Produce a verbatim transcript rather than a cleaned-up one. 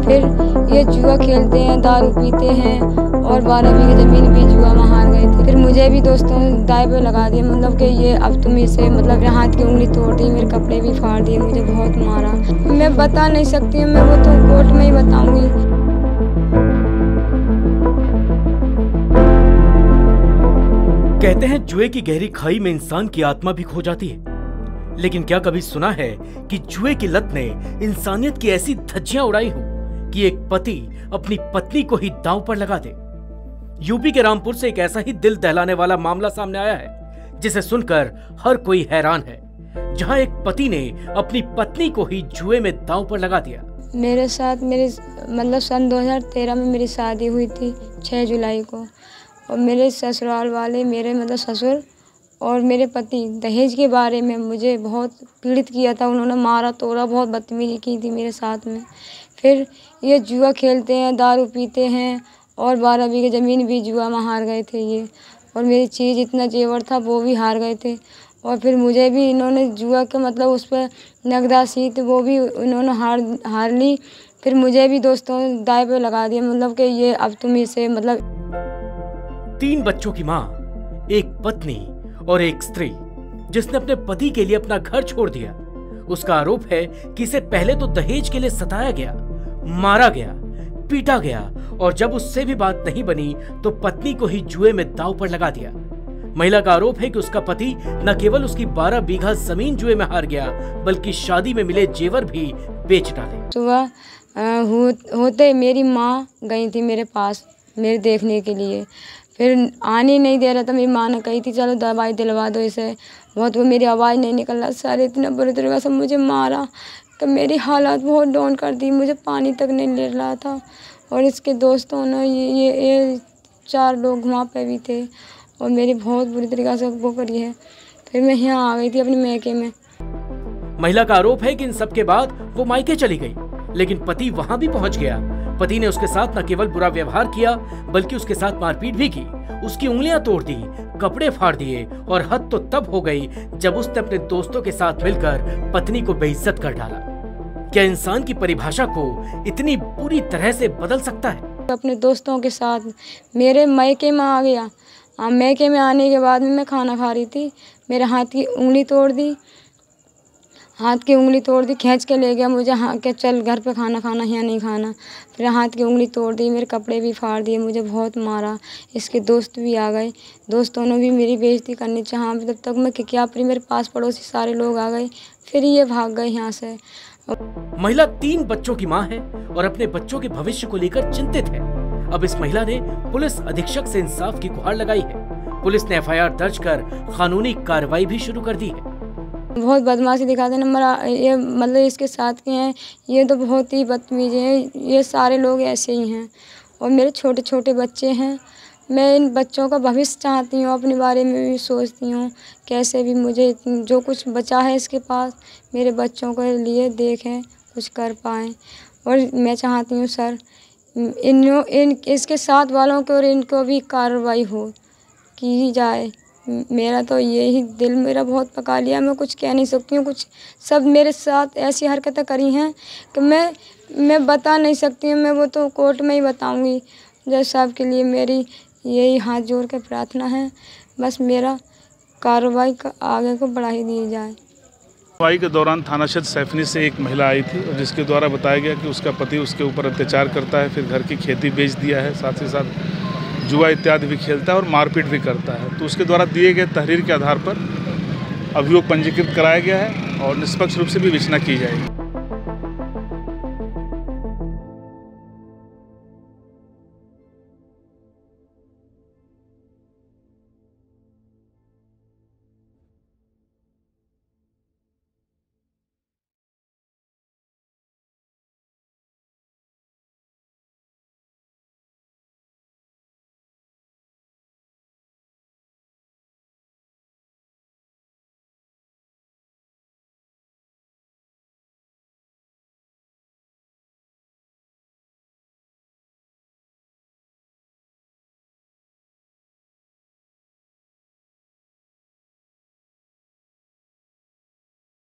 फिर ये जुआ खेलते हैं, दारू पीते हैं और बारह बीघे ज़मीन भी जुआ में हार गए थे। फिर मुझे भी दोस्तों ने दाव पे लगा दिया, मतलब कि ये अब तुम इसे मतलब मेरे हाथ की उंगली तोड़ दी, मेरे कपड़े भी फाड़ दिए, मुझे बहुत मारा। मैं बता नहीं सकती हूँ, मैं वो तो कोर्ट में ही बताऊँगी। कहते हैं जुए की गहरी खाई में इंसान की आत्मा भी खो जाती है, लेकिन क्या कभी सुना है कि जुए की लत ने इंसानियत की ऐसी धज्जियां उड़ाई हो कि एक पति अपनी पत्नी को ही दांव पर लगा दे। यूपी के रामपुर से एक ऐसा ही दिल दहलाने वाला मामला सामने आया है जिसे सुनकर हर कोई हैरान है, जहां एक पति ने अपनी पत्नी को ही जुए में दांव पर लगा दिया। मेरे साथ मेरे मतलब सन दो हज़ार तेरह में मेरी शादी हुई थी छह जुलाई को, और मेरे ससुराल वाले, मेरे मतलब ससुर और मेरे पति दहेज के बारे में मुझे बहुत पीड़ित किया था। उन्होंने मारा तोड़ा, बहुत बदतमीजी की थी मेरे साथ में। फिर ये जुआ खेलते हैं, दारू पीते हैं और बारह बीघे ज़मीन भी जुआ में हार गए थे ये, और मेरी चीज़ इतना जेवर था वो भी हार गए थे। और फिर मुझे भी इन्होंने जुआ के मतलब उस पर नगदासी थी वो भी इन्होंने हार हार ली। फिर मुझे भी दोस्तों ने दाव पे लगा दिया, मतलब कि ये अब तुम इसे मतलब। तीन बच्चों की माँ, एक पत्नी और एक स्त्री जिसने अपने पति के लिए अपना घर छोड़ दिया। उसका आरोप है कि इसे पहले तो दहेज के लिए सताया गया, मारा गया, पीटा गया, और जब उससे भी बात नहीं बनी तो पत्नी को ही जुए में दांव पर लगा दिया। महिला का आरोप है कि उसका पति न केवल उसकी बारह बीघा जमीन जुए में हार गया, बल्कि शादी में मिले जेवर भी बेच डाले। सुबह हो, होते मेरी माँ गई थी मेरे पास मेरे देखने के लिए, फिर आने नहीं दे रहा था। मेरी माँ ने कही थी चलो दवाई दिलवा दो इसे, बहुत वो मेरी आवाज़ नहीं निकल रहा। सर इतना बुरी तरीके से मुझे मारा कि मेरी हालत बहुत डाउन कर दी, मुझे पानी तक नहीं ले रहा था। और इसके दोस्तों ने ये ये, ये चार लोग वहाँ पे भी थे और मेरी बहुत बुरी तरीके से वो करी है। फिर मैं यहाँ आ गई थी अपने मैके में। महिला का आरोप है कि इन सब के बाद वो मायके चली गई, लेकिन पति वहां भी पहुंच गया। पति ने उसके साथ न केवल बुरा व्यवहार किया बल्कि उसके साथ मारपीट भी की, उसकी उंगलियां तोड़ दी, कपड़े फाड़ दिए, और हद तो तब हो गई जब उसने अपने दोस्तों के साथ मिलकर पत्नी को बेइज्जत कर डाला। क्या इंसान की परिभाषा को इतनी बुरी तरह से बदल सकता है? अपने दोस्तों के साथ मेरे मैके में आ गया। मैके में आने के बाद में मैं खाना खा रही थी, मेरे हाथ की उंगली तोड़ दी, हाथ की उंगली तोड़ दी, खींच के ले गया मुझे, हाँ के चल घर पे खाना खाना यहाँ नहीं खाना। फिर हाथ की उंगली तोड़ दी, मेरे कपड़े भी फाड़ दिए, मुझे बहुत मारा। इसके दोस्त भी आ गए, दोस्तों ने भी मेरी बेइज्जती करनी चाहा। तब तक मैं क्या पड़ी, मेरे पास पड़ोसी सारे लोग आ गए, फिर ये भाग गए यहाँ से। महिला तीन बच्चों की माँ है और अपने बच्चों के भविष्य को लेकर चिंतित है। अब इस महिला ने पुलिस अधीक्षक से इंसाफ की गुहार लगाई है। पुलिस ने एफ आई आर दर्ज कर कानूनी कार्रवाई भी शुरू कर दी है। बहुत बदमाशी दिखाते हैं, नंबर ये मतलब इसके साथ के हैं, ये तो बहुत ही बदतमीज हैं। ये सारे लोग ऐसे ही हैं और मेरे छोटे छोटे बच्चे हैं। मैं इन बच्चों का भविष्य चाहती हूँ, अपने बारे में भी सोचती हूँ कैसे भी मुझे जो कुछ बचा है इसके पास मेरे बच्चों के लिए देखें, कुछ कर पाएँ। और मैं चाहती हूँ सर इन इन इसके साथ वालों को और इनको भी कार्रवाई हो की जाए। मेरा तो यही दिल मेरा बहुत पका लिया, मैं कुछ कह नहीं सकती हूँ। कुछ सब मेरे साथ ऐसी हरकतें करी हैं कि मैं मैं बता नहीं सकती हूँ, मैं वो तो कोर्ट में ही बताऊँगी। जज साहब के लिए मेरी यही हाथ जोड़ के प्रार्थना है, बस मेरा कार्रवाई का आगे को बढ़ा ही दी जाए। कार्रवाई के दौरान थाना क्षेत्र सैफनी से एक महिला आई थी और जिसके द्वारा बताया गया कि उसका पति उसके ऊपर अत्याचार करता है, फिर घर की खेती बेच दिया है, साथ ही साथ जुआ इत्यादि भी खेलता है और मारपीट भी करता है। तो उसके द्वारा दिए गए तहरीर के आधार पर अभियोग पंजीकृत कराया गया है और निष्पक्ष रूप से भी विवेचना की जाएगी।